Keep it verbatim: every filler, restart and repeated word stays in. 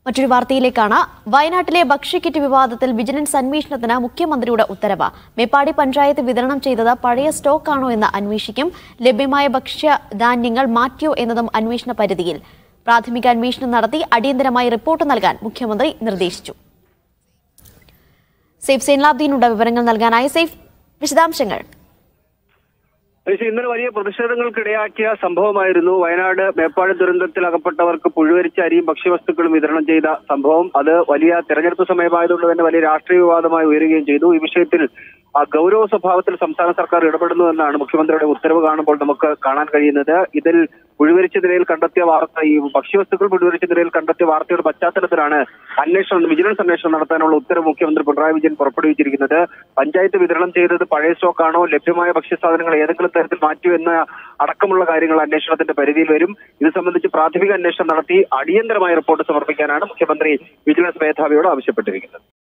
മറ്റൊരു വാർത്തയിലേക്കാണ്. വയനാട്ടിലെ ഭക്ഷ്യക്കിറ്റ് വിവാദത്തിൽ വിജിലൻസ് അന്വേഷണത്തിന് മുഖ്യമന്ത്രിയുടെ ഉത്തരവ്. മേപ്പാടി പഞ്ചായത്ത് വിതരണം ചെയ്തത് പഴയ സ്റ്റോക്കാണോ എന്ന് അന്വേഷിക്കും. ലഭ്യമായ ഭക്ഷ്യധാന്യങ്ങൾ മാറ്റിയോ എന്നതും അന്വേഷണ പരിധിയിൽ. പ്രാഥമിക അന്വേഷണം നടത്തി അടിയന്തരമായി റിപ്പോർട്ട് നൽകാൻ മുഖ്യമന്ത്രി നിർദ്ദേശിച്ചു. സേഫ് സൈൻലാബ്ദീനുണ്ട് വിവരങ്ങൾ നൽകാനായി. സേഫ്, വിശദാംശങ്ങൾ. ഇന്നലെ വലിയ പ്രതിഷേധങ്ങൾക്കിടയാക്കിയ സംഭവമായിരുന്നു വയനാട് മേപ്പാടി ദുരന്തത്തിൽ അകപ്പെട്ടവർക്ക് പുഴുവരിച്ച അരിയും ഭക്ഷ്യവസ്തുക്കളും വിതരണം ചെയ്ത സംഭവം. അത് വലിയ തെരഞ്ഞെടുപ്പ് സമയമായതുകൊണ്ട് തന്നെ വലിയ രാഷ്ട്രീയ വിവാദമായി ഉയരുകയും ചെയ്തു. ഈ വിഷയത്തിൽ ആ ഗൗരവ സ്വഭാവത്തിൽ സംസ്ഥാന സർക്കാർ ഇടപെടുന്നു എന്നാണ് മുഖ്യമന്ത്രിയുടെ ഉത്തരവ് കാണുമ്പോൾ നമുക്ക് കാണാൻ കഴിയുന്നത്. ഇതിൽ പുഴുവരിച്ച നിലയിൽ കണ്ടെത്തിയ വാർത്ത, ഈ ഭക്ഷ്യവസ്തുക്കൾ പുഴുവരിച്ച നിലയിൽ കണ്ടെത്തിയ വാർത്തയുടെ പശ്ചാത്തലത്തിലാണ് അന്വേഷണം വിജിലൻസ് അന്വേഷണം നടത്താനുള്ള ഉത്തരവ് മുഖ്യമന്ത്രി പിണറായി വിജയൻ പുറപ്പെടുവിച്ചിരിക്കുന്നത്. പഞ്ചായത്ത് വിതരണം ചെയ്തത് പഴയ സ്റ്റോക്കാണോ, ലഭ്യമായ ഭക്ഷ്യസാധനങ്ങൾ ഏതെങ്കിലും തരത്തിൽ മാറ്റിയോ എന്ന അടക്കമുള്ള കാര്യങ്ങൾ അന്വേഷണത്തിന്റെ പരിധിയിൽ വരും. ഇത് സംബന്ധിച്ച് പ്രാഥമിക അന്വേഷണം നടത്തി അടിയന്തരമായ റിപ്പോർട്ട് സമർപ്പിക്കാനാണ് മുഖ്യമന്ത്രി വിജിലൻസ് മേധാവിയോട് ആവശ്യപ്പെട്ടിരിക്കുന്നത്.